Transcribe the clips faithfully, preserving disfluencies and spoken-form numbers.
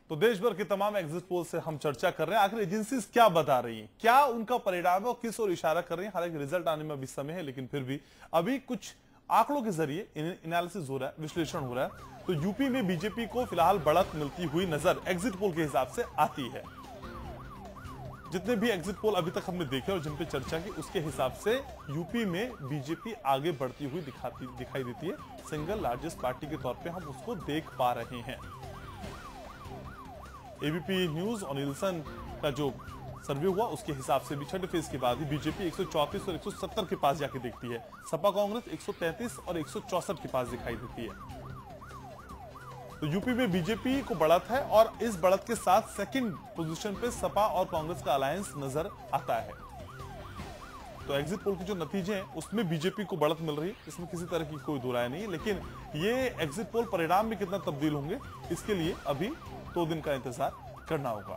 तो देश भर के तमाम एग्जिट पोल से हम चर्चा कर रहे हैं, आखिर एजेंसीज क्या बता रही हैं, क्या उनका परिणाम है और किस ओर इशारा कर रही हैं। हालांकि रिजल्ट आने में अभी समय है, लेकिन फिर भी अभी कुछ आंकड़ों के जरिए एनालिसिस हो रहा है, विश्लेषण हो रहा है। तो यूपी में बीजेपी को फिलहाल बढ़त मिलती हुई नजर एग्जिट पोल के हिसाब से आती है। जितने भी एग्जिट पोल अभी तक हमने देखे और जिन पे चर्चा की, उसके हिसाब से यूपी में बीजेपी आगे बढ़ती हुई दिखाती दिखाई देती है। सिंगल लार्जेस्ट पार्टी के तौर पे हम उसको देख पा रहे हैं। एबीपी न्यूज और नीलसन का जो सर्वे हुआ उसके हिसाब से भी छठे फेज के बाद ही बीजेपी एक सौ चौंतीस और एक सौ सत्तर के पास जाके देखती है। सपा कांग्रेस एक सौ तैंतीस और एक सौ चौसठ के पास दिखाई देती है। तो यूपी में बीजेपी को बढ़त है और इस बढ़त के साथ सेकंड पोजीशन पे सपा और कांग्रेस का अलायंस नजर आता है। तो एग्जिट पोल के जो नतीजे हैं उसमें बीजेपी को बढ़त मिल रही है, इसमें किसी तरह की कोई दो राय नहीं है। लेकिन ये एग्जिट पोल परिणाम में कितना तब्दील होंगे, इसके लिए अभी दो दिन का इंतजार करना होगा।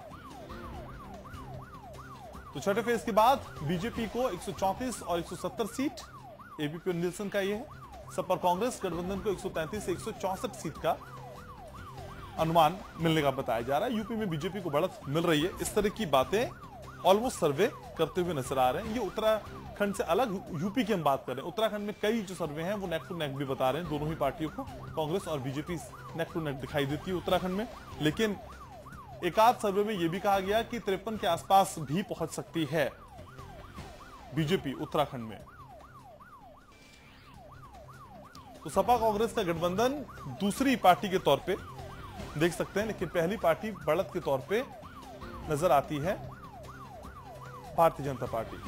तो छठे फेज के बाद बीजेपी को एक सौ चौंतीस और एक सौ सत्तर सीट, एबीपी और नीलसन का ये है। सपा कांग्रेस गठबंधन को एक सौ तैंतीस से एक सौ चौसठ सीट का अनुमान मिलने का बताया जा रहा है। यूपी में बीजेपी को बढ़त मिल रही है, इस तरह की बातें ऑलमोस्ट सर्वे करते हुए नजर आ रहे हैं। ये उत्तराखंड से अलग, यूपी की हम बात कर रहे हैं। उत्तराखंड में कई जो सर्वे हैं वो नेक टू नेक भी बता रहे हैं, दोनों ही पार्टियों को, कांग्रेस और बीजेपी नेक टू नेक दिखाई देती है उत्तराखंड में। लेकिन एक आध सर्वे में यह भी कहा गया कि तिरपन के आसपास भी पहुंच सकती है बीजेपी उत्तराखंड में। तो सपा कांग्रेस का गठबंधन दूसरी पार्टी के तौर पे देख सकते हैं, लेकिन पहली पार्टी बढ़त के तौर पे नजर आती है भारतीय जनता पार्टी।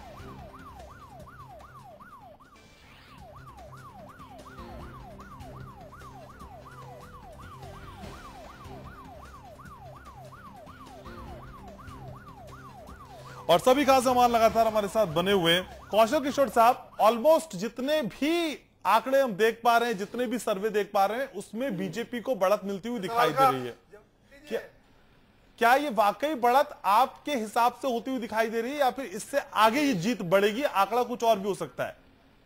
और सभी खास मेहमान लगातार हमारे साथ बने हुए हैं। कौशल किशोर साहब, ऑलमोस्ट जितने भी आंकड़े हम देख पा रहे हैं, जितने भी सर्वे देख पा रहे हैं, उसमें बीजेपी को बढ़त मिलती हुई दिखाई दे रही है। क्या क्या ये वाकई बढ़त आपके हिसाब से होती हुई दिखाई दे रही है, या फिर इससे आगे ये जीत बढ़ेगी, आंकड़ा कुछ और भी हो सकता है?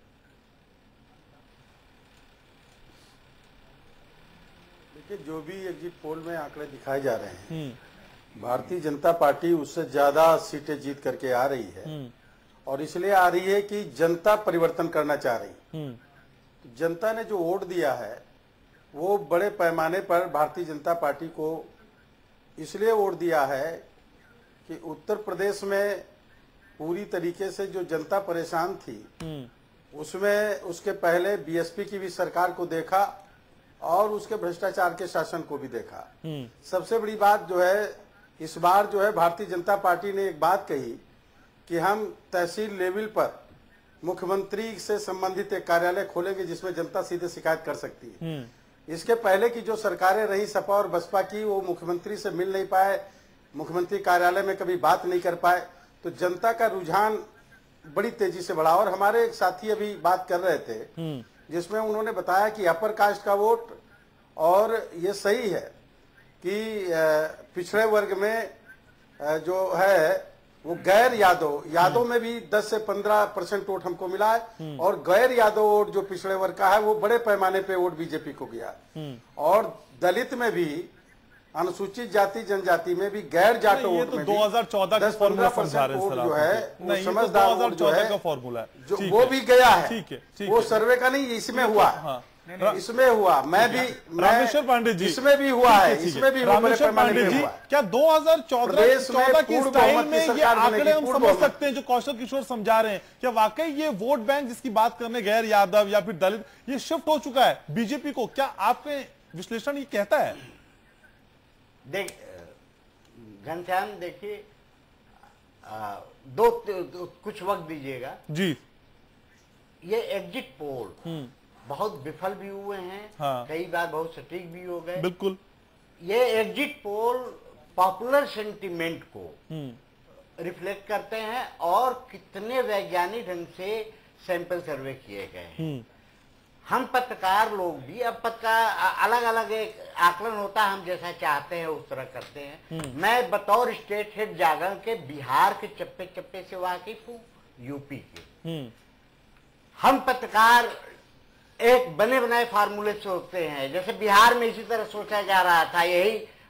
देखिए, जो भी एग्जिट पोल में आंकड़े दिखाए जा रहे हैं, भारतीय जनता पार्टी उससे ज्यादा सीटें जीत करके आ रही है, और इसलिए आ रही है कि जनता परिवर्तन करना चाह रही है। जनता ने जो वोट दिया है वो बड़े पैमाने पर भारतीय जनता पार्टी को इसलिए वोट दिया है कि उत्तर प्रदेश में पूरी तरीके से जो जनता परेशान थी, उसमें उसके पहले बीएसपी की भी सरकार को देखा और उसके भ्रष्टाचार के शासन को भी देखा। सबसे बड़ी बात जो है, इस बार जो है भारतीय जनता पार्टी ने एक बात कही कि हम तहसील लेवल पर मुख्यमंत्री से संबंधित एक कार्यालय खोलेंगे जिसमें जनता सीधे शिकायत कर सकती है। इसके पहले की जो सरकारें रही सपा और बसपा की, वो मुख्यमंत्री से मिल नहीं पाए, मुख्यमंत्री कार्यालय में कभी बात नहीं कर पाए, तो जनता का रुझान बड़ी तेजी से बढ़ा। और हमारे एक साथी अभी बात कर रहे थे जिसमें उन्होंने बताया कि अपर कास्ट का वोट, और ये सही है कि पिछड़े वर्ग में जो है वो गैर यादव यादव में भी दस से पंद्रह परसेंट वोट हमको मिला है, और गैर यादव वोट जो पिछड़े वर्ग का है वो बड़े पैमाने पे वोट बीजेपी को गया। और दलित में भी, अनुसूचित जाति जनजाति में भी, गैर जाटो वोट तो में दो हज़ार चौदह दस पंद्रह परसेंट वोट जो है वो समझदार वोट जो है जो वो भी गया है। वो सर्वे का नहीं, इसमें हुआ, इसमें हुआ। मैं भी रामेश्वर पांडे जी, इसमें भी हुआ है, इसमें भी रामेश्वर पांडे जी, क्या दो हज़ार चौदह की स्टाइल में ये आंकड़े हम समझ सकते हैं जो कौशल किशोर समझा रहे हैं? क्या वाकई ये वोट बैंक जिसकी बात करने गैर यादव या फिर दलित, ये शिफ्ट हो चुका है बीजेपी को? क्या आपके विश्लेषण ये कहता है? देख घनश्याम, देखिए, दो, दो कुछ वक्त दीजिएगा जी। ये एग्जिट पोल बहुत विफल भी हुए हैं, हाँ। कई बार बहुत सटीक भी हो गए। बिल्कुल। ये एग्जिट पोल पॉपुलर सेंटिमेंट को रिफ्लेक्ट करते हैं और कितने वैज्ञानिक ढंग से सैंपल सर्वे किए गए। हम पत्रकार लोग भी, अब पत्रकार अलग अलग एक आकलन होता है, हम जैसा चाहते हैं उस तरह करते हैं। मैं बतौर स्टेट हेड जागरण के बिहार के चप्पे चप्पे से वाकिफ हूँ, यूपी के। हम पत्रकार एक बने बनाए फार्मूले सोचते हैं, जैसे बिहार में इसी तरह सोचा जा रहा था, यही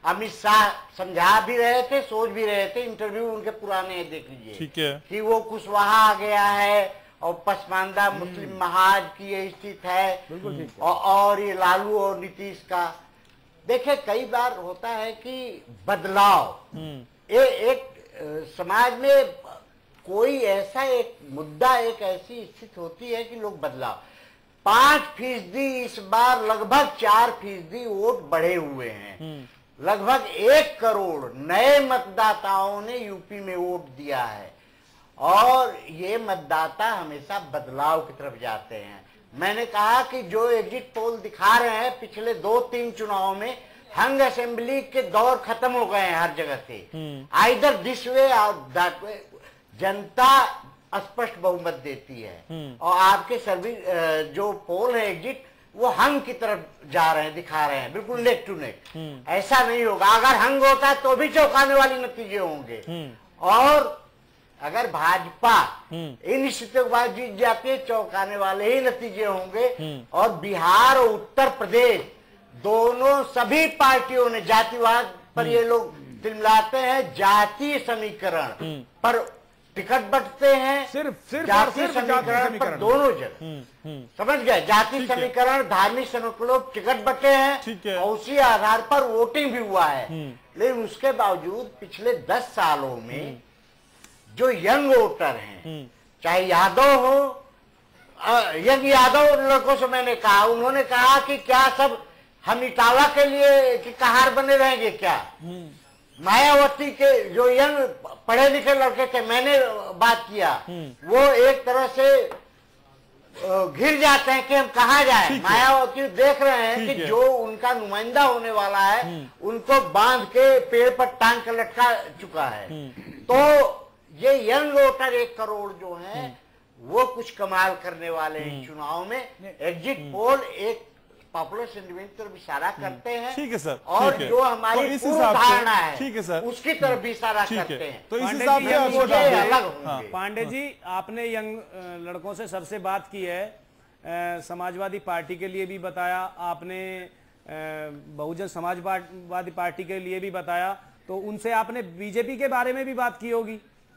अमित शाह समझा भी रहे थे, सोच भी रहे थे। इंटरव्यू उनके पुराने देख लीजिए, ठीक है, कि वो कुशवाहा आ गया है और पसमानदा मुस्लिम महाज की ये स्थिति है, बिल्कुल ठीक है। और, और ये लालू और नीतीश का। देखिए कई बार होता है कि बदलाव ये एक अ, समाज में कोई ऐसा एक मुद्दा, एक ऐसी स्थिति होती है कि लोग बदलाव। पांच फीसदी इस बार लगभग चार फीसदी वोट बढ़े हुए हैं। लगभग एक करोड़ नए मतदाताओं ने यूपी में वोट दिया है, और ये मतदाता हमेशा बदलाव की तरफ जाते हैं। मैंने कहा कि जो एग्जिट पोल दिखा रहे हैं पिछले दो तीन चुनाव में, हंग असेंबली के दौर खत्म हो गए हैं हर जगह से। आइदर दिस वे और दैट वे, जनता स्पष्ट बहुमत देती है। और आपके सर्विस जो पोल है एग्जिट, वो हंग की तरफ जा रहे हैं, दिखा रहे हैं, बिल्कुल नेक टू नेक। ऐसा नहीं होगा। अगर हंग होता तो भी चौंकाने वाले नतीजे होंगे। और अगर भाजपा इन स्थितियों के बाद जीत जाती है, चौंकाने वाले ही नतीजे होंगे। और बिहार और उत्तर प्रदेश दोनों सभी पार्टियों ने जातिवाद पर ये लोग तिलमिलाते हैं, जातीय समीकरण पर टिकट बटते हैं। सिर्फ सिर्फ जातीय सिर्फ जातीय समीकरण पर समीकरण। दोनों जगह, समझ गए, जातीय समीकरण, धार्मिक समीकरण, टिकट बटे ठीक हैं, है। और उसी आधार पर वोटिंग भी हुआ है। लेकिन उसके बावजूद पिछले दस सालों में जो यंग वोटर हैं, चाहे यादव हो, अ, यंग यादव लड़कों से मैंने कहा, उन्होंने कहा कि क्या सब हम इटावा के लिए कि कहार बने रहेंगे क्या। मायावती के जो यंग पढ़े लिखे लड़के थे, मैंने बात किया, वो एक तरह से अ, घिर जाते हैं कि हम कहाँ जाए। मायावती देख रहे हैं कि जो उनका नुमाइंदा होने वाला है उनको बांध के पेड़ पर टांग कर लटका चुका है। तो ये यंग वोटर एक करोड़ जो हैं वो कुछ कमाल करने वाले हैं चुनाव में। एग्जिट पोल एक पॉपुलर सेंटिमेंट की तरफ इशारा करते हैं। ठीक है सर, और ठीक है। जो हमारी तो इस पूर्व हिसाब से- धारणा है, ठीक है सर, उसकी तरफ भी इशारा ठीक है। करते हैं। तो इस पांडे हिसाब जी, से ये आपको मुझे डाल अलग दें। होंगे। पांडे जी, आपने यंग अ, लड़कों से सबसे बात की है, अ, समाजवादी पार्टी के लिए भी बताया आपने, अ, बहुजन समाजवादी पार्टी के लिए भी बताया, तो उनसे आपने बीजेपी के बारे में भी बात की होगी।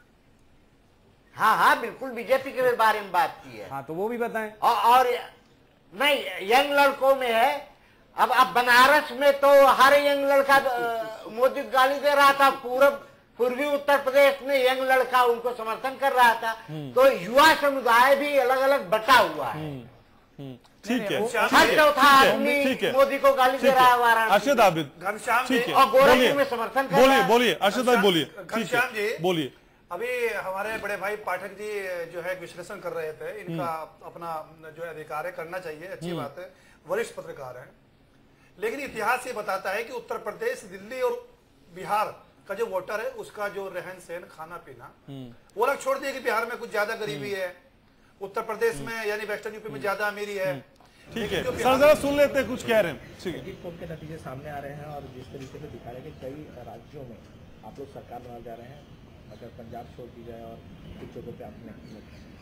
हाँ हाँ बिल्कुल, बीजेपी के बारे में बात की है। हाँ, तो वो भी बताएं। और, और नहीं, यंग लड़कों में है। अब अब बनारस में तो हर यंग लड़का अ, मोदी को गाली दे रहा था, पूर्व पूर्वी उत्तर प्रदेश में यंग लड़का उनको समर्थन कर रहा था। तो युवा समुदाय भी अलग अलग बटा हुआ है। ठीक है, हर चौथा आदमी ठीक है, मोदी को गाली दे ठीक रहा है है। वाराणसी अर्शद में। आबिद, घनश्याम ठीक जी, है, और गोरखपुर बोलिए, में समर्थन कर बोलिए रहा है। बोलिए अर्शद भाई बोलिए, ठीक घनश्याम जी, है, बोलिए। अभी हमारे बड़े भाई पाठक जी जो है विश्लेषण कर रहे थे, इनका अपना जो है अधिकार है, करना चाहिए, अच्छी बात है, वरिष्ठ पत्रकार हैं। लेकिन इतिहास ये बताता है कि उत्तर प्रदेश, दिल्ली और बिहार का जो वोटर है उसका जो रहन सहन, खाना पीना, वो अलग छोड़ दिए कि बिहार में कुछ ज्यादा गरीबी है, उत्तर प्रदेश में यानी वेस्टर्न यूपी में ज्यादा अमीरी है। ठीक है सर, जरा सुन लेते हैं कुछ कह रहे हैं। ठीक है, एग्जिट पोल के नतीजे सामने आ रहे हैं और जिस तरीके से दिखा रहे हैं कि कई राज्यों में आप लोग सरकार बनाने जा रहे हैं, अगर पंजाब छोड़ दी जाए और कुछ जगहों पे आपने,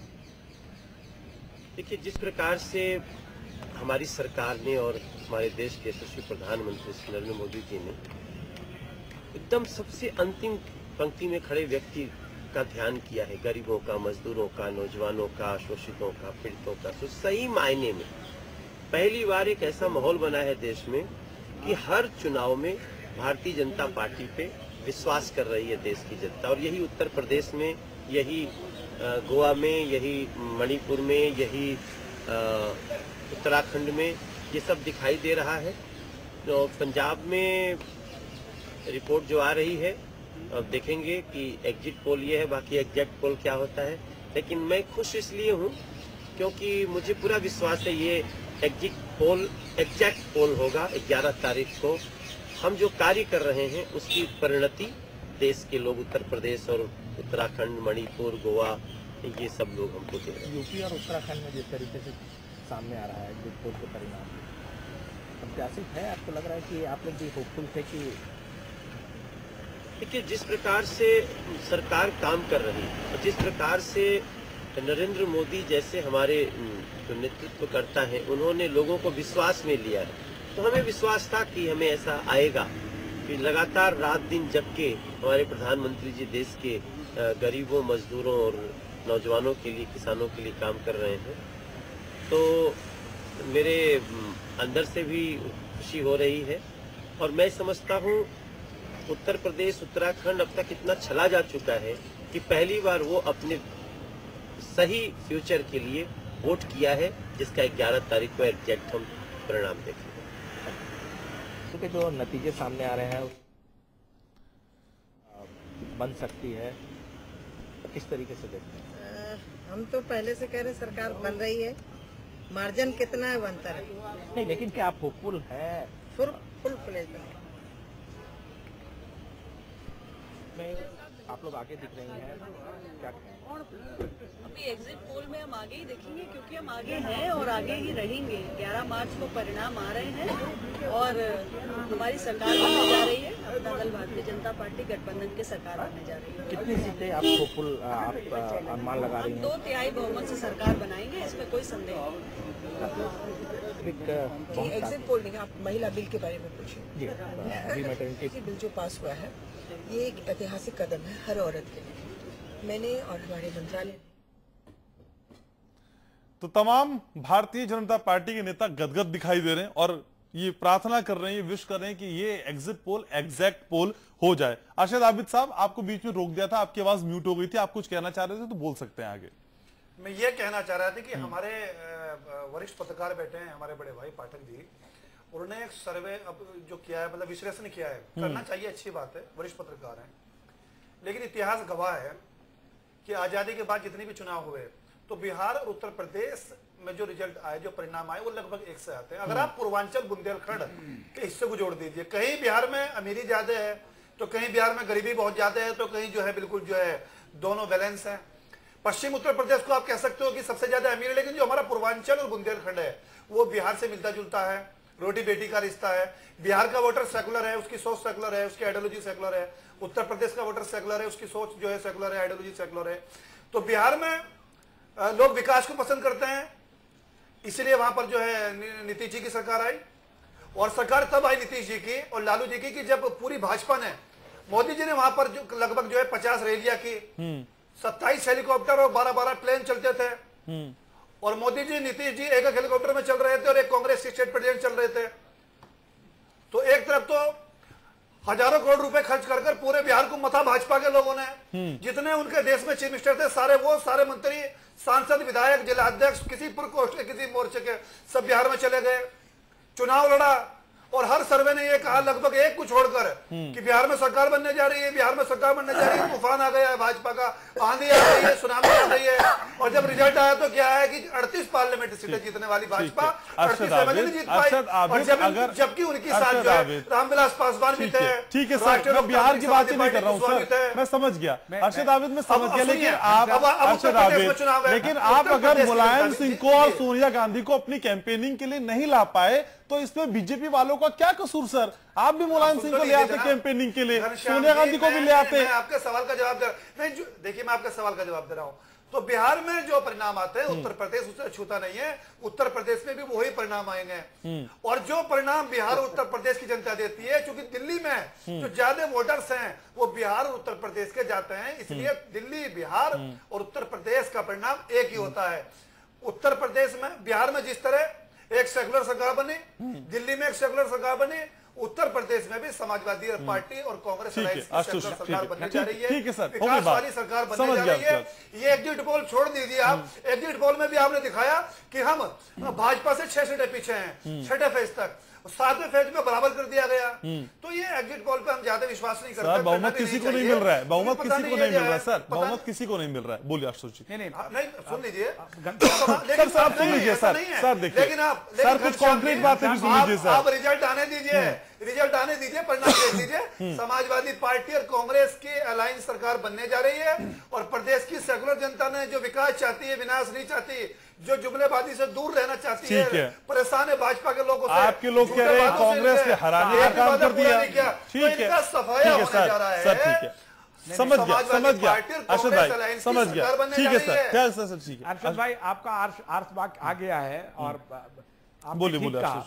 देखिए जिस प्रकार से हमारी सरकार ने और हमारे देश के यशस्वी प्रधानमंत्री श्री नरेंद्र मोदी जी ने एकदम सबसे अंतिम पंक्ति में खड़े व्यक्ति का ध्यान किया है, गरीबों का, मजदूरों का, नौजवानों का, शोषितों का, पीड़ितों का, तो सही मायने में पहली बार एक ऐसा माहौल बना है देश में कि हर चुनाव में भारतीय जनता पार्टी पे विश्वास कर रही है देश की जनता। और यही उत्तर प्रदेश में, यही गोवा में, यही मणिपुर में, यही उत्तराखंड में ये सब दिखाई दे रहा है। तो पंजाब में रिपोर्ट जो आ रही है, अब देखेंगे कि एग्जिट पोल ये है, बाकी एग्जैक्ट पोल क्या होता है। लेकिन मैं खुश इसलिए हूँ क्योंकि मुझे पूरा विश्वास है ये एग्जिट पोल एग्जैक्ट पोल होगा। ग्यारह तारीख को हम जो कार्य कर रहे हैं उसकी परिणति देश के लोग, उत्तर प्रदेश और उत्तराखंड, मणिपुर, गोवा, ये सब लोग हमको दे रहे हैं। यूपी और उत्तराखंड में जिस तरीके से सामने आ रहा है एग्जिट पोल के परिणाम, प्रत्याशित है, आपको लग रहा है कि आप लोग भी होपफुल थे कि? देखिए जिस प्रकार से सरकार काम कर रही है और जिस प्रकार से नरेंद्र मोदी जैसे हमारे जो नेतृत्व करता है, उन्होंने लोगों को विश्वास में लिया है, तो हमें विश्वास था कि हमें ऐसा आएगा। कि लगातार रात दिन जग के हमारे प्रधानमंत्री जी देश के गरीबों, मजदूरों और नौजवानों के लिए, किसानों के लिए काम कर रहे हैं। तो मेरे अंदर से भी खुशी हो रही है और मैं समझता हूँ उत्तर प्रदेश, उत्तराखंड अब तक इतना चला जा चुका है कि पहली बार वो अपने सही फ्यूचर के लिए वोट किया है, जिसका ग्यारह तारीख को एग्जैक्ट हम परिणाम देखेंगे। क्योंकि जो नतीजे सामने आ रहे हैं बन सकती है, किस तरीके से देखते हैं? हम तो पहले से कह रहे सरकार बन रही है, मार्जिन कितना है बनता है नहीं, लेकिन क्या आप होपफुल है? फुल फुल प्लेज में आप लोग आगे दिख रही हैं, क्या कहें? अभी एग्जिट पोल में हम आगे ही देखेंगे, क्योंकि हम आगे हैं और आगे ही रहेंगे। ग्यारह मार्च को परिणाम आ रहे हैं और हमारी सरकार बनने जा रही है। अपना दल भारतीय जनता पार्टी गठबंधन की सरकार बनने जा रही है। कितनी सीटें आप होपफुल आप अनुमान लगा रही हैं? दो तिहाई बहुमत से सरकार बनाएंगे, इसमें कोई संदेह नहीं। एग्जिट पोल नहीं, आप महिला बिल के बारे में पूछिए। जी, अभी मैटरनिटी बिल जो पास हुआ है ये एक ऐतिहासिक कदम है हर औरत के लिए। मैंने और हमारे मंत्रालय तो तमाम भारतीय जनता पार्टी के नेता गदगद दिखाई दे रहे हैं और ये प्रार्थना कर रहे हैं, ये विश कर रहे हैं कि ये एग्जिट पोल एग्जैक्ट पोल हो जाए। अरशद आबिद साहब, आपको बीच में रोक दिया था, आपकी आवाज म्यूट हो गई थी, आप कुछ कहना चाह रहे थे तो बोल सकते हैं आगे। मैं ये कहना चाह रहा था कि हमारे वरिष्ठ पत्रकार बैठे हैं, हमारे बड़े भाई पाठक जी, उन्होंने एक सर्वे अब जो किया है, मतलब विश्लेषण किया है, करना चाहिए, अच्छी बात है, वरिष्ठ पत्रकार हैं। लेकिन इतिहास गवाह है कि आजादी के बाद जितने भी चुनाव हुए तो बिहार और उत्तर प्रदेश में जो रिजल्ट आए, जो परिणाम आए, वो लगभग एक से आते हैं। अगर आप पूर्वांचल बुंदेलखंड के हिस्से को जोड़ दीजिए, कहीं बिहार में अमीरी ज्यादा है तो कहीं बिहार में गरीबी बहुत ज्यादा है, तो कहीं जो है बिल्कुल जो है दोनों बैलेंस है। पश्चिम उत्तर प्रदेश को आप कह सकते हो कि सबसे ज्यादा अमीर है, लेकिन जो हमारा पूर्वांचल और बुंदेलखंड है वो बिहार से मिलता जुलता है, रोटी बेटी का रिश्ता है। बिहार का वोटर सेकुलर है, उसकी सोच सेकुलर है, उसकी आइडियोलॉजी सेकुलर है। उत्तर प्रदेश का वोटर सेकुलर है, उसकी सोच जो है सेकुलर है, आइडियोलॉजी सेकुलर है। तो बिहार में लोग विकास को पसंद करते हैं, इसलिए वहां पर जो है नीतीश जी की सरकार आई। और सरकार तब आई नीतीश जी की और लालू जी की कि जब पूरी भाजपा ने, मोदी जी ने वहां पर जो लगभग जो है पचास रैलियां की, सत्ताईस हेलीकॉप्टर और बारह बारह प्लेन चलते थे, और मोदी जी, नीतीश जी एक एक हेलीकॉप्टर में चल रहे थे और एक कांग्रेस के स्टेट प्रेसिडेंट चल रहे थे। तो एक तरफ तो हजारों करोड़ रुपए खर्च कर कर पूरे बिहार को मथा भाजपा के लोगों ने, जितने उनके देश में चीफ मिनिस्टर थे सारे वो सारे मंत्री, सांसद, विधायक, जिलाध्यक्ष, किसी प्रकोष्ठ के, किसी मोर्चे के, सब बिहार में चले गए, चुनाव लड़ा। और हर सर्वे ने ये कहा लगभग एक को छोड़कर कि बिहार में सरकार बनने जा रही है, बिहार में सरकार बनने जा रही है। तूफान आ गया है भाजपा का, आंधी आ रही है, सुनामी आ रही है। और जब रिजल्ट आया तो क्या है कि अड़तीस पार्लियामेंट सीटें जीतने वाली भाजपा अड़तीस नहीं जीत पाई। और जब जबकि उनकी साथ जो है रामविलास पासवान भी थे। ठीक है सर, मैं बिहार की बात ही नहीं कर रहा हूँ सर, मैं समझ गया अरशद आबिद, मैं समझ गया। लेकिन आप अरशद आबिद, लेकिन आप अगर मुलायम सिंह को और सोनिया गांधी को अपनी कैंपेनिंग के लिए नहीं ला पाए तो इसमें बीजेपी वालों का क्या कसूर सर? आप भी मुलायम सिंह को ले आते कैंपेनिंग के लिए, सोनिया गांधी को भी ले आते। मैं आपके सवाल का जवाब दे रहा हूं, देखिए मैं आपके सवाल का जवाब दे रहा हूं। तो बिहार में जो परिणाम आते हैं, उत्तर प्रदेश उससे छूता नहीं है, उत्तर प्रदेश में भी वही परिणाम आएंगे। और जो परिणाम बिहार और उत्तर प्रदेश की जनता देती है, क्योंकि दिल्ली में जो ज्यादा वोटर्स हैं वो बिहार और उत्तर प्रदेश के जाते हैं, इसलिए दिल्ली, बिहार और उत्तर प्रदेश का परिणाम एक ही होता है। उत्तर प्रदेश में, बिहार में जिस तरह एक सेकुलर सरकार बनी, दिल्ली में एक सेकुलर सरकार बनी, उत्तर प्रदेश में भी समाजवादी पार्टी और कांग्रेस सरकार बनने जा रही है, विकास वाली सरकार बनने जा रही है। ये एग्जिट पोल छोड़ दीजिए आप, एग्जिट पोल में भी आपने दिखाया कि हम भाजपा से छह सीटें पीछे हैं छठे फेज तक, सातवें फेज में बराबर कर दिया गया। तो ये एग्जिट पोल पे हम ज्यादा विश्वास नहीं करते। बहुमत किसी को नहीं मिल रहा है, बहुमत किसी को नहीं मिल रहा है सर, बहुमत किसी को नहीं मिल रहा है। बोलिए आशुतोष जी। नहीं नहीं सुन लीजिए सर, सर सुन लीजिए सर, सर देखिए, लेकिन आप सर कुछ कॉन्क्रीट बातें भी सुन लीजिए सर। आप रिजल्ट आने दीजिए, रिजल्ट आने दीजिए, परिणाम देख लीजिए। समाजवादी पार्टी और कांग्रेस की अलायंस सरकार बनने जा रही है और प्रदेश की सेकुलर जनता ने जो विकास चाहती है, विनाश नहीं चाहती, जो जुमलेबाजी से दूर रहना चाहती है, है, परेशान है भाजपा के लोगों से। आपके लोग कह रहे हैं कांग्रेस ने हराने का काम कर दिया। ठीक है, सफाया होने जा रहा है। सर ठीक है, समझ गया, समझ गया अरशद भाई, समझ गया। ठीक है सर, क्या सर सर ठीक है अरशद भाई, आपका अर्थ अर्थ आ गया है और बोलिए बोलिए आशुतोष जी।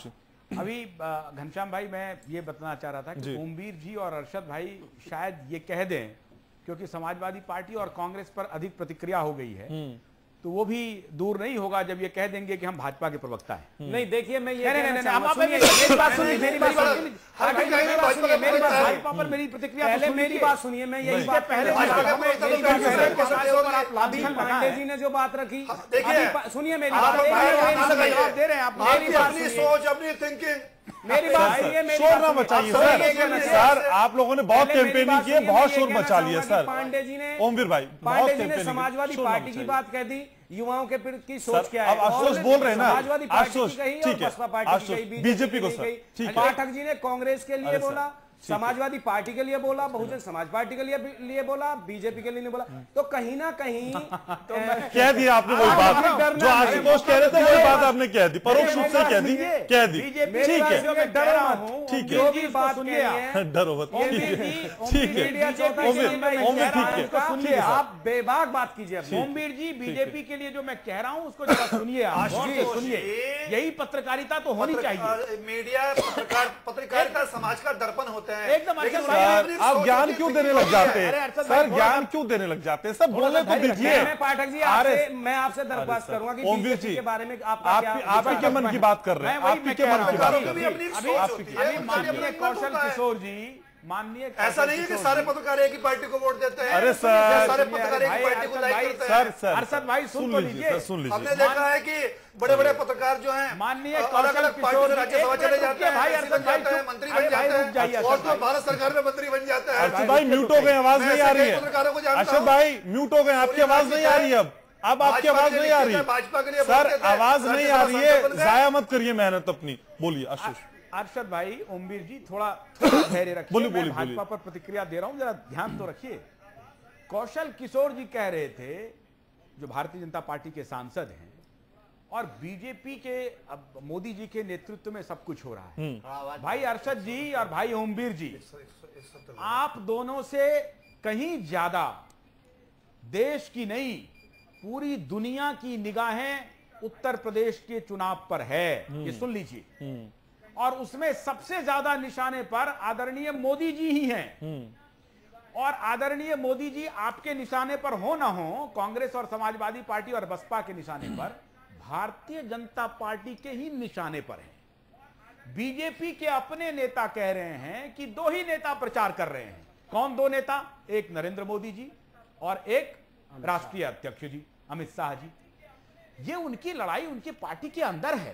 अभी अ, घनश्याम भाई मैं ये बताना चाह रहा था कि ओमवीर जी और अरशद भाई शायद ये कह दें, क्योंकि समाजवादी पार्टी और कांग्रेस पर अधिक प्रतिक्रिया हो गई है, तो वो भी दूर नहीं होगा जब ये कह देंगे कि हम भाजपा के प्रवक्ता हैं। नहीं देखिए मैं ये नहीं नहीं नहीं, आप आप सुनिए, मेरी बात सुनिए, मेरी बात हर सुनिए, कहीं मेरी कहीं बात सुनिए, मेरी बात भाजपा भाजपा पर मेरी प्रतिक्रिया तो पहले सुन मेरी लीजिए। बात सुनिए, मैं यही इसके बात पहले भाजपा के हमें- प्रवक्ता इसके तो पहले कैसे के साथ ऊपर आप होंगे? लाठी अभी लगा पांडे है। जी ने जो बात रखी, देखिए, अभी पा- सुनिए मेरी आप बात, अपनी एक बात मिनट, ना एक मिनट, लगाइए। जवाब दे रहे हैं आप, आपकी मेरी बात अपनी सुनिए। सोच, अपनी थिंकिंग, मेरी बात सुनिए, मेरी शोर बात ना सुनिए। मचाइए आप सर। सुनिए, सुनिए। सर आप लोगों ने बहुत पहले मेरी कैंपेनिंग बात की है, सुनिए, बहुत मैं ये शोर कहना मचा लिया चाहूंगा कि सर। पांडे जी ने ओमवीर भाई बहुत पांडे जी ने कैंपेनिंग की, समाजवादी शोर ना पार्टी की मचाइए। बात कह दी, युवाओं के प्रति की सर, सोच क्या है। अब आशुतोष और बोल रहे हैं ना, समाजवादी पार्टी आशुतोष, की कही और ठीक है, बसपा पार्टी की आशुतोष, कही, बीजेपी को की सर, कही। ठीक है। पाठक जी ने कांग्रेस के लिए अरे सर, बोला, समाजवादी पार्टी के लिए बोला, बहुजन समाज पार्टी के लिए लिए बोला, बीजेपी के लिए नहीं बोला। तो कहीं ना कहीं तो मैं कह दिया आपने वही बात जो आशुतोष कह रहे थे, वही बात आपने कह दी, परोक्ष रूप से कह दी, कह दी, ठीक है, मैं डर रहा हूँ, ठीक जो है, भी बात कह रही है, डरो मत, ठीक है, ठीक है, मीडिया चौथा ओमवीर, इसलिए मैं ओमवीर, कह रहा ठीक हूं है, उसका, ठीक है, आप बेबाक बात कीजिए। ओमवीर जी बीजेपी के लिए जो मैं कह रहा हूं उसको जरा सुनिए, आप गौर से सुनिए। यही पत्रकारिता तो होनी चाहिए। मीडिया, पत्रकार, पत्रकारिता समाज का दर्पण होते हैं। एकदम लेकिन अच्छा उन्हें सर अपनी आप सोच, ज्ञान अपनी क्यों thinking देने लग होती है। जाते अरे हैं अरशद सर, भाई, ज्ञान क्यों देने लग जाते हैं सब, बोलने तो दीजिए। मैं पाठक जी अरे आपसे मैं आपसे दरख्वास्त सर, करूंगा कि ओमवीर बीजेपी जी, के बारे में आपका आप क्या आप ही के मन की बात कर रहे हैं, मैं वही आप ही मैं के कह मन रहा की हूं। बात पत्रकारों कर की भी रहे अपनी हैं। एक अभी सोच आप होती ही- है, अभी उनका भी माननीय अपना कौशल होता है। किशोर जी, माननीय ऐसा कौशल नहीं है कि किशोर सारे जी। पत्रकार एक ही पार्टी को वोट देते हैं। अरे सर, या सारे सुनिए, पत्रकार एक ही भाई, पार्टी को अरशद लाइक भाई, करते सर हैं। सर अरशद भाई सुन सुन तो लीजिए लीजिए। सर, सुन हमने लीजिए। देखा है कि बड़े बड़े पत्रकार जो हैं माननीय अलग कौशल अलग पार्टी किशोर से जी, राज्यसभा एक चले मिनट जाते रुकिए भाई, हैं, अरशद बन भाई, जाते हैं, चुप- मंत्री अरे बन भाई, जाते रुक जाइए, हैं, अरशद और तो भाई। भारत सरकार में मंत्री बन जाते हैं। अर्शद भाई म्यूट हो गए, आवाज मैं नहीं आ ऐसे रही कई है। पत्रकारों को जानता अर्शद हूं। भाई म्यूट हो गए, आपकी आवाज नहीं आ रही है अब अब आपकी भाजपा आवाज के नहीं लिए आ लिखते रही थे, भाजपा के लिए सर, बोलते थे, आवाज नहीं आ रही राज्यसभा है, सांसद बन गए। जाया मत करिए मेहनत अपनी। बोलिए आशीष। अरशद भाई, ओमवीर जी, थोड़ा थोड़ा धैर्य रखिए। बोलिए, मैं बोलिए, भाजपा पर प्रतिक्रिया दे रहा हूं, जरा ध्यान तो रखिए। कौशल किशोर जी कह रहे थे, जो भारतीय जनता पार्टी के सांसद हैं, और बीजेपी के अब मोदी जी के नेतृत्व में सब कुछ हो रहा है। भाई अरशद जी और भाई ओमवीर जी, आप दोनों से कहीं ज्यादा देश की नहीं, पूरी दुनिया की निगाहें उत्तर प्रदेश के चुनाव पर है, ये सुन लीजिए। और उसमें सबसे ज्यादा निशाने पर आदरणीय मोदी जी ही हैं। और आदरणीय मोदी जी आपके निशाने पर हो ना हो, कांग्रेस और समाजवादी पार्टी और बसपा के निशाने पर, भारतीय जनता पार्टी के ही निशाने पर हैं। बीजेपी के अपने नेता कह रहे हैं कि दो ही नेता प्रचार कर रहे हैं। कौन दो नेता? एक नरेंद्र मोदी जी और एक राष्ट्रीय अध्यक्ष जी अमित शाह जी। ये उनकी लड़ाई उनकी पार्टी के अंदर है।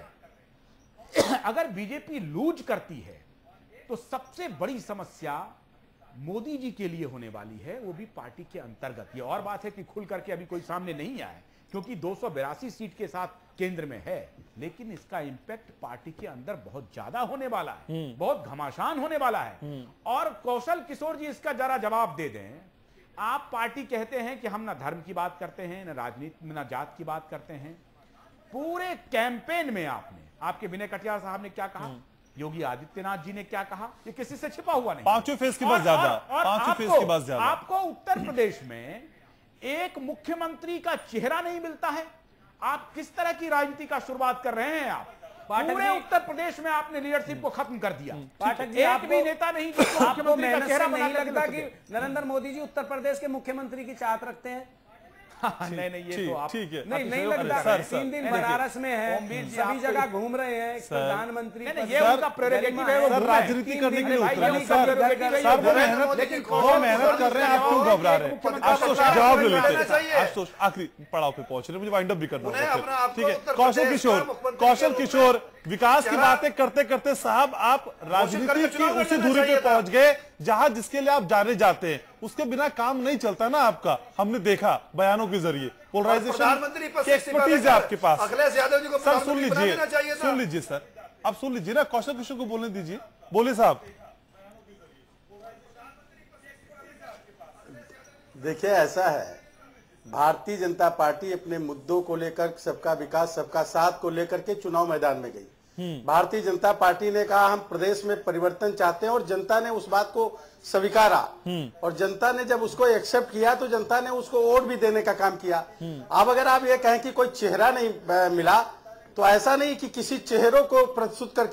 अगर बीजेपी लूज करती है तो सबसे बड़ी समस्या मोदी जी के लिए होने वाली है, वो भी पार्टी के अंतर्गत। ये और बात है कि खुल करके अभी कोई सामने नहीं आया है, क्योंकि दो सौ बिरासी सीट के साथ केंद्र में है, लेकिन इसका इंपैक्ट पार्टी के अंदर बहुत ज्यादा होने वाला है, बहुत घमासान होने वाला है। और कौशल किशोर जी इसका जरा जवाब दे दें। आप पार्टी कहते हैं कि हम ना धर्म की बात करते हैं, ना राजनीति में, ना जात की बात करते हैं। पूरे कैंपेन में आपने, आपके विनय कटियार साहब ने क्या कहा, योगी आदित्यनाथ जी ने क्या कहा, ये किसी से छिपा हुआ नहीं। पांचों फेज की और- बात ज्यादा, और- और पांचों आपको- फेज की बात ज्यादा। आपको उत्तर प्रदेश में एक मुख्यमंत्री का चेहरा नहीं मिलता है। आप किस तरह की राजनीति का शुरुआत कर रहे हैं? आप पूरे उत्तर प्रदेश में आपने लीडरशिप को खत्म कर दिया। पाठक जी, एक आपको- भी नेता नहीं जिसको आपको मुख्यमंत्री का मेहनत चेहरा से बना नहीं कर लगता रख कि सके। नरेंद्र मोदी जी उत्तर प्रदेश के मुख्यमंत्री की चाहत रखते हैं? नहीं नहीं, ये ठीक- तो आप ठीक है। नहीं नहीं अरे लगता। सर, सर, तीन दिन देखिए, बनारस में है, ओमवीर जी, सभी आपको- जगह घूम रहे हैं, सर, प्रधानमंत्री नहीं, नहीं, पद ये पर उनका प्रेरोगेटिव गरिमा है, वो सर घूम रहे हैं। राजनीति तीन करने दिन के लिए भाई, उतरे हैं गली सर, का प्रेरोगेटिव है, सर वो ये मेहनत लेकिन वो कौशल मेहनत कर रहे हैं, आप क्यों घबरा रहे हैं? आशुतोष जवाब ले लेते हैं। आशुतोष आखिरी पड़ाव पे पहुंच रहे हैं, मुझे वाइंड अप भी करना उन्हें होगा अपना फिर। आपको ठीक है, उत्तर कौशल प्रदेश किशोर का मुख्यमंत्री कौशल के रूप किशोर में विकास की चेहरा- बातें करते करते साहब आप राजनीति करके की चुनाव उसी लड़ना दूरी पे चाहिए था। पहुंच गए जहां जिसके लिए आप जाने जाते हैं, उसके बिना काम नहीं चलता ना आपका। हमने देखा बयानों के जरिए पोलराइजेशन प्रधानमंत्री पद की से इस्तीफा एक्सपर्टीज है देकर आपके पास। अखिलेश यादव जी को सर सुन प्रधानमंत्री बना लीजिए, देना चाहिए था। सुन लीजिए सर, आप सुन लीजिए ना, कौशल किशोर को बोलने दीजिए। बोले साहब। देखिए ऐसा है, भारतीय जनता पार्टी अपने मुद्दों को लेकर, सबका विकास सबका साथ को लेकर के चुनाव मैदान में गई। भारतीय जनता पार्टी ने कहा हम प्रदेश में परिवर्तन चाहते हैं, और जनता ने उस बात को स्वीकारा। और जनता ने जब उसको एक्सेप्ट किया तो जनता ने उसको वोट भी देने का काम किया। अब अगर आप ये कहें कि कोई चेहरा नहीं मिला, तो ऐसा नहीं कि किसी चेहरों को प्रस्तुत करके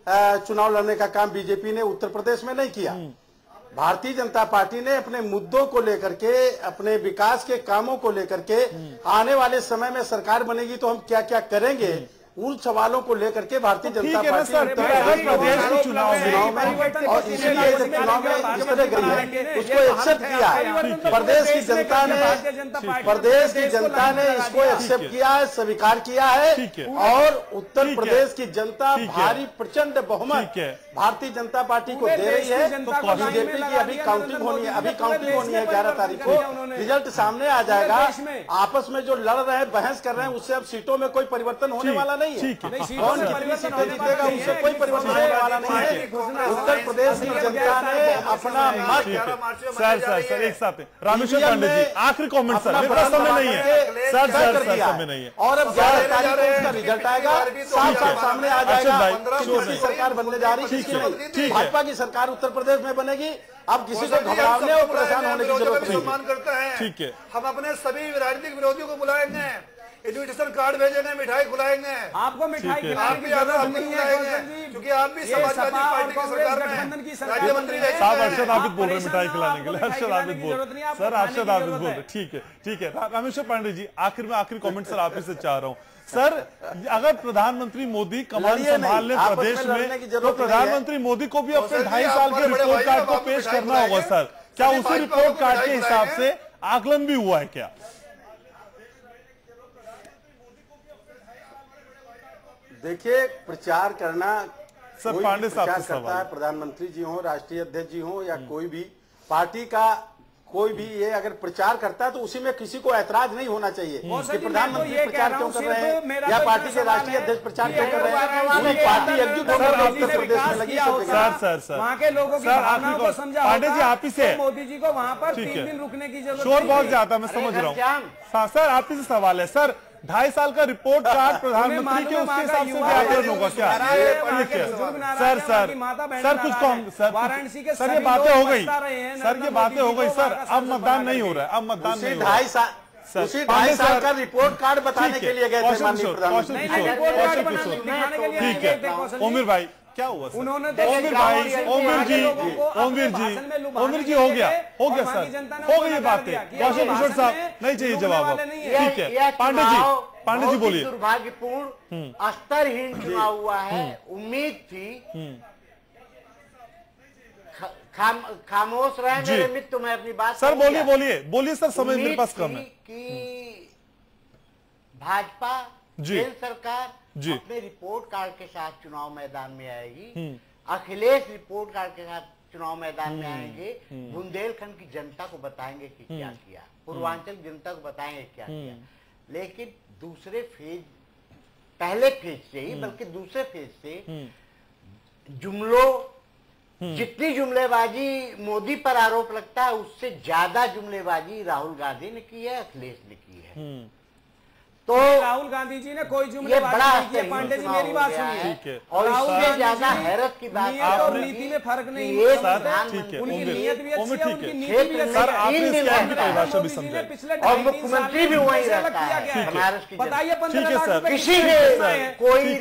चुनाव लड़ने का काम बीजेपी ने उत्तर प्रदेश में नहीं किया। भारतीय जनता पार्टी ने अपने मुद्दों को लेकर के, अपने विकास के कामों को लेकर के, आने वाले समय में सरकार बनेगी तो हम क्या क्या करेंगे, उन सवालों को लेकर के भारतीय जनता पार्टी प्रदेश के चुनाव में और इसीलिए जब चुनाव में इस तरह गई है उसको एक्सेप्ट किया है। प्रदेश की जनता ने प्रदेश की जनता ने इसको एक्सेप्ट किया है, स्वीकार किया है और उत्तर प्रदेश की जनता भारी प्रचंड बहुमत भारतीय जनता पार्टी को दे रही है। तो बीजेपी की अभी काउंटिंग होनी है, अभी काउंटिंग होनी है ग्यारह तारीख को, रिजल्ट सामने आ जाएगा। आपस में जो लड़ रहे हैं, बहस कर रहे हैं, उससे अब सीटों में कोई परिवर्तन होने वाला नहीं है। कौन कितनी सीटें जीतेगा उससे कोई परिवर्तन होने वाला नहीं है। उत्तर प्रदेश की जनता ने अपना मत। सर सर सर एक साथ रामेश्वर पांडे जी आखिरी कमेंट सर, मेरा समय नहीं है सर, सर सर समय नहीं है। और अब ग्यारह तारीख को उसका रिजल्ट आएगा, साफ साफ सामने आ जाएगा किसकी सरकार बनने जा रही है, किसकी नहीं। भाजपा की सरकार उत्तर प्रदेश में बनेगी। अब किसी को घबराने और परेशान होने की जरूरत नहीं। सम्मान करते हैं, ठीक है। हम अपने सभी राजनीतिक विरोधियों को बुलाएंगे, इन्विटेशन कार्ड भेजेंगे, मिठाई खिलाएंगे। आपको मिठाई आप भी आना, हम भी खिलाएंगे, क्योंकि आप भी समाजवादी पार्टी की सरकार में राज्य मंत्री रहे। साहब अरशद आबिद बोल रहे हैं मिठाई खिलाने के लिए, अरशद आबिद बोल रहे हैं सर, अरशद आबिद बोल रहे हैं। ठीक है ठीक है रामेश्वर पांडे जी आखिर में आखिरी कमेंट सर आप ही से चाह रहा हूँ सर, अगर प्रधानमंत्री मोदी कमान संभाल ले प्रदेश में तो प्रधानमंत्री मोदी को भी अपने ढाई साल के रिपोर्ट कार्ड को पेश करना होगा सर। क्या उसी रिपोर्ट कार्ड के हिसाब से आकलन भी हुआ है क्या? देखिए, प्रचार करना सर पांडे साहब प्रचार करता है, प्रधानमंत्री जी हो, राष्ट्रीय अध्यक्ष जी हो या कोई भी पार्टी का कोई भी, ये अगर प्रचार करता है तो उसी में किसी को ऐतराज नहीं होना चाहिए कि प्रधानमंत्री प्रचार क्यों कर रहे हैं या पार्टी के राष्ट्रीय अध्यक्ष प्रचार क्यों कर रहे हैं। पूरी पार्टी एकजुट होकर उत्तर प्रदेश में लगी। सर सर सर वहाँ के लोगों की भावनाओं को समझा पांडे जी आप ही से, मोदी जी को वहाँ पर तीन दिन रुकने की जरूरत। शोर बहुत ज्यादा मैं समझ रहा हूँ सर, आप ही से सवाल है सर, ढाई साल का रिपोर्ट कार्ड प्रधानमंत्री के उसके हिसाब से व्याकरण होगा क्या? ठीक है सर सर सर कुछ कम सर सर ये बातें हो गई सर, ये बातें हो गई सर, अब मतदान नहीं हो रहा है, अब मतदान नहीं हो रहा है। ढाई साल उसी ढाई साल का रिपोर्ट कार्ड बताने के लिए गए थे माननीय प्रधानमंत्री। ठीक है ओमिर भाई क्या हुआ सर? उन्होंने ओमिर भाई, ओमिर जी, ओमिर जी, ओमिर जी हो गया हो गया सर, हो गई ये बातें। कौशल किशोर साहब नहीं चाहिए जवाब अब, ठीक है पांडे जी, पांडे जी बोलिए। दुर्भाग्यपूर्ण स्तरहीन चुनाव हुआ है। उम्मीद थी, खाम, खामोश रहे मेरे मित्र, मैं अपनी बात सर बोलिए बोलिए बोलिए सर, समय मेरे पास कम है। कि भाजपा केंद्र सरकार अपने रिपोर्ट कार्ड के साथ चुनाव मैदान में आएगी, अखिलेश रिपोर्ट कार्ड के साथ चुनाव मैदान में आएंगे, बुंदेलखंड की जनता को बताएंगे कि क्या किया, पूर्वांचल जनता को बताएंगे क्या किया। लेकिन दूसरे फेज, पहले फेज से ही बल्कि दूसरे फेज से जुमलों, जितनी जुमलेबाजी मोदी पर आरोप लगता है उससे ज्यादा जुमलेबाजी राहुल गांधी ने की है, अखिलेश ने की है। तो राहुल गांधी जी ने कोई जुमलेबाजी नहीं की है। पांडे जी मेरी बात सुनिए, और इससे ज्यादा हैरत की बात नियत और नीति में फर्क नहीं है सर, उनकी नीयत भी अच्छी है, उनकी नीति भी अच्छी है, और मुख्यमंत्री भी वही रहता है बनारस की। बताइए पंद्रह लाख रुपए किसी ने कोई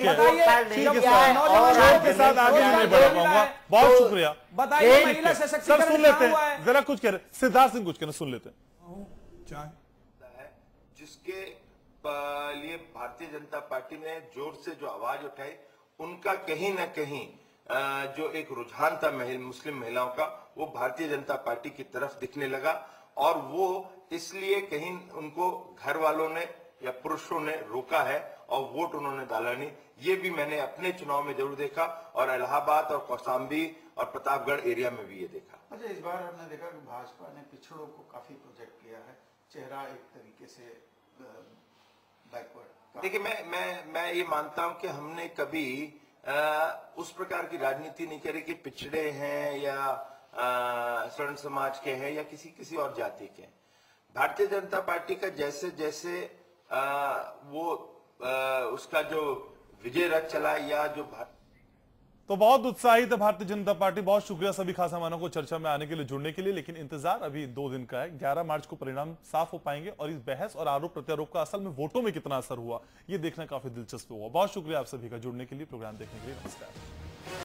के साथ आगे नहीं बढ़ पाऊंगा। बहुत शुक्रिया, बताइए महिला सशक्तिकरण सुन लेते हैं जरा कुछ कह रहे सिद्धार्थ सिंह, कुछ कहना सुन लेते हैं। जिसके लिए भारतीय जनता पार्टी ने जोर से जो आवाज उठाई, उनका कहीं ना कहीं जो एक रुझान था मुस्लिम महिलाओं का, वो भारतीय जनता पार्टी की तरफ दिखने लगा। और वो इसलिए कहीं उनको घर वालों ने या पुरुषों ने रोका है और वोट उन्होंने डाला नहीं। ये भी मैंने अपने चुनाव में जरूर देखा, और इलाहाबाद और कौशाम्बी और प्रतापगढ़ एरिया में भी ये देखा। अच्छा, इस बार हमने देखा कि भाजपा ने पिछड़ों को काफी प्रोजेक्ट किया है, चेहरा एक तरीके से बैकवर्ड। देखिए, मैं मैं मैं ये मानता हूं कि हमने कभी आ, उस प्रकार की राजनीति नहीं करी कि पिछड़े हैं या स्वर्ण समाज के हैं या किसी किसी और जाति के। भारतीय जनता पार्टी का जैसे जैसे आ, वो आ, उसका जो विजय रथ चला या जो तो बहुत उत्साहित है भारतीय जनता पार्टी। बहुत शुक्रिया सभी खास मेहमानों को चर्चा में आने के लिए, जुड़ने के लिए। लेकिन इंतजार अभी दो दिन का है, ग्यारह मार्च को परिणाम साफ हो पाएंगे और इस बहस और आरोप प्रत्यारोप का असल में वोटों में कितना असर हुआ ये देखना काफी दिलचस्प हुआ। बहुत शुक्रिया आप सभी का जुड़ने के लिए, प्रोग्राम देखने के लिए। नमस्कार।